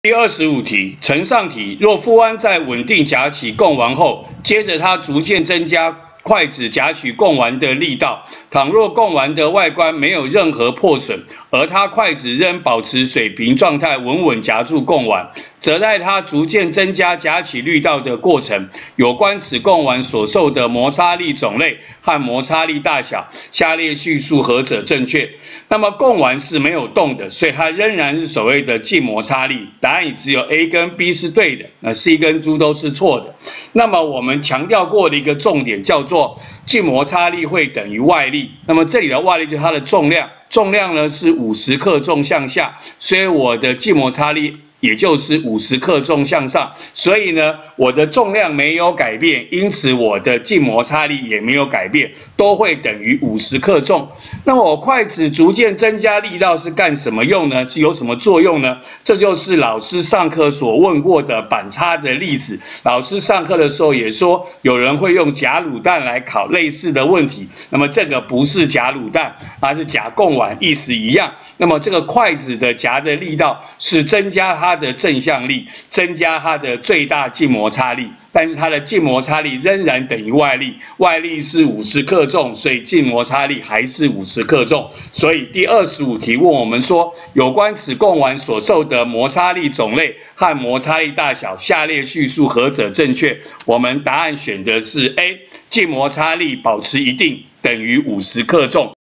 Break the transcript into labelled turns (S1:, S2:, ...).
S1: 第25题，承上题，若负弯在稳定夹起贡丸后，接着它逐渐增加筷子夹取贡丸的力道，倘若贡丸的外观没有任何破损，而它筷子仍保持水平状态，稳稳夹住贡丸，则在它逐渐增加夹起力道的过程，有关此贡丸所受的摩擦力种类和摩擦力大小，下列叙述何者正确？那么贡丸是没有动的，所以它仍然是所谓的静摩擦力。答案只有 A 跟 B 是对的，那 C 跟 D 都是错的。那么我们强调过的一个重点叫做静摩擦力会等于外力。那么这里的外力就是它的重量，重量呢是50克重向下，所以我的静摩擦力也就是50克重向上，所以呢，我的重量没有改变，因此我的静摩擦力也没有改变，都会等于50克重。那么我筷子逐渐增加力道是干什么用呢？是有什么作用呢？这就是老师上课所问过的板擦的例子。老师上课的时候也说，有人会用夹卤蛋来考类似的问题。那么这个不是夹卤蛋，而是夹贡丸，意思一样。那么这个筷子的夹的力道是增加它的正向力，增加它的最大静摩擦力，但是它的静摩擦力仍然等于外力，外力是50克重，所以静摩擦力还是50克重。所以第25题问我们说，有关此贡丸所受的摩擦力种类和摩擦力大小，下列叙述何者正确？我们答案选的是 A， 静摩擦力保持一定，等于50克重。